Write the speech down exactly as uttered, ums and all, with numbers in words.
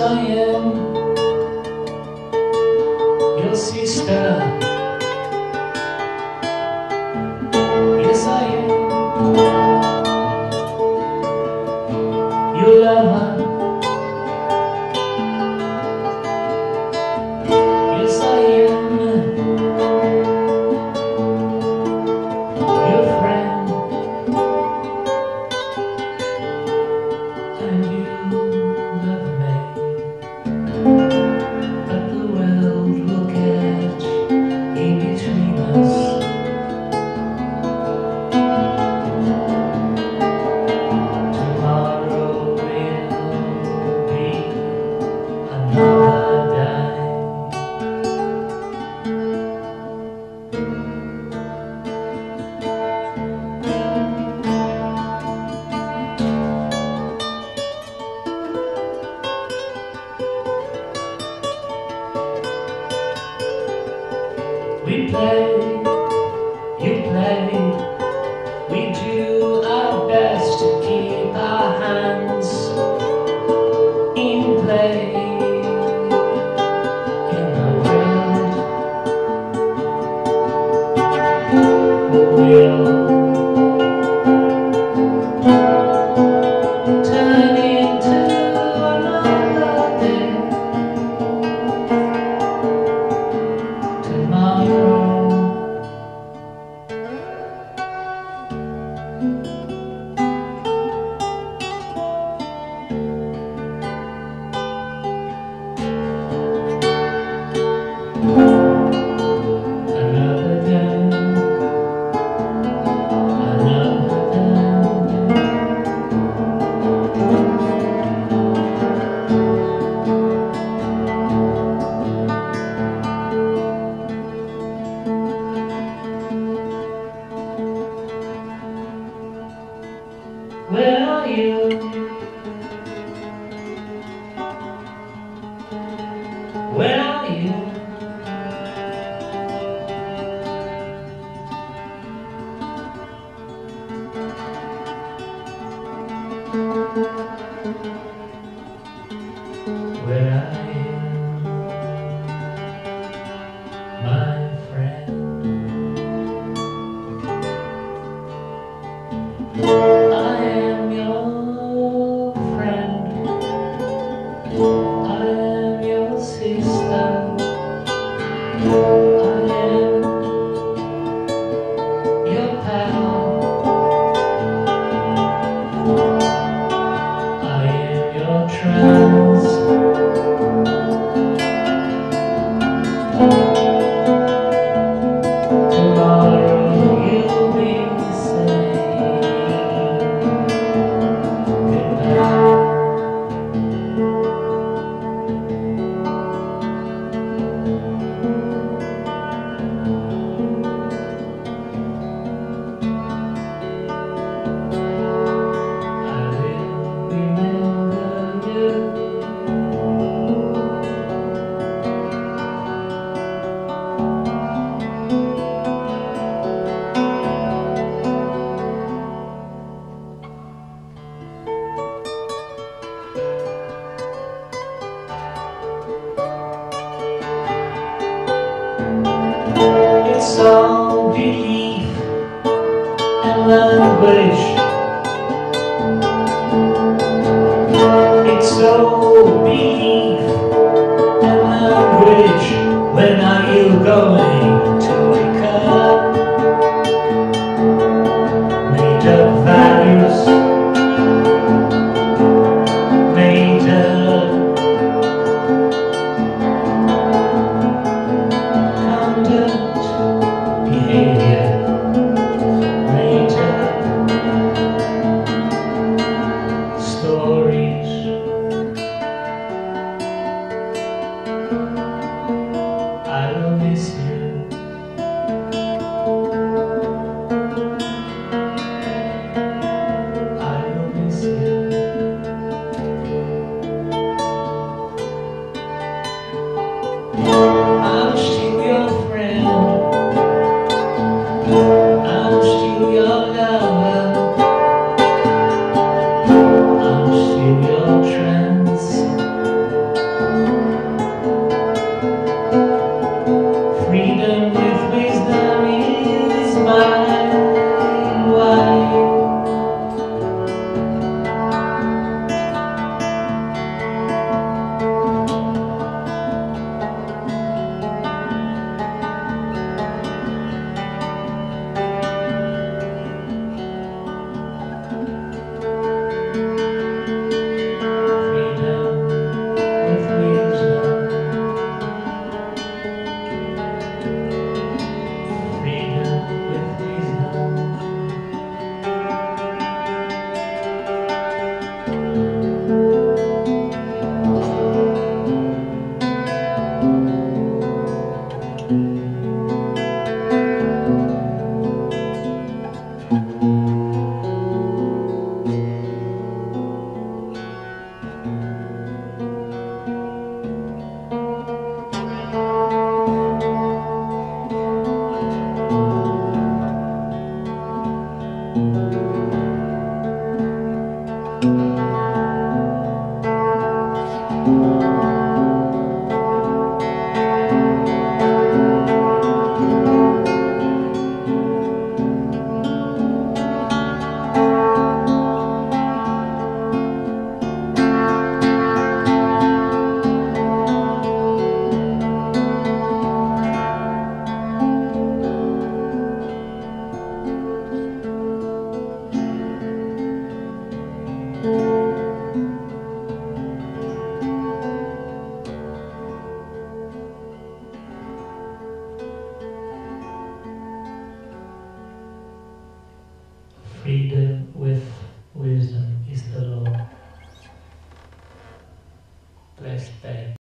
I am your sister. Yes, I am your lover. Yes, I am your friend. And you love me, but the world will catch in between us. Tomorrow will be another day. We play, you play, we do our best to keep our hands in play in the world. We'll turn into another day tomorrow. Another day, another day. Where are you? Where are you? Where are you, my friend? I am your friend. I am your sister. I am your pal. I am your trans. Tomorrow you'll be saying goodbye. I will remember you. It's all belief and language. It's all belief and language. When are you going to wake up? Made up values, made up conduct, behavior, made up stories. I will miss you. I will miss you. I'm still your friend. I'm still your lover. I'm still your trans. freedom with wisdom is the law. Blessed day.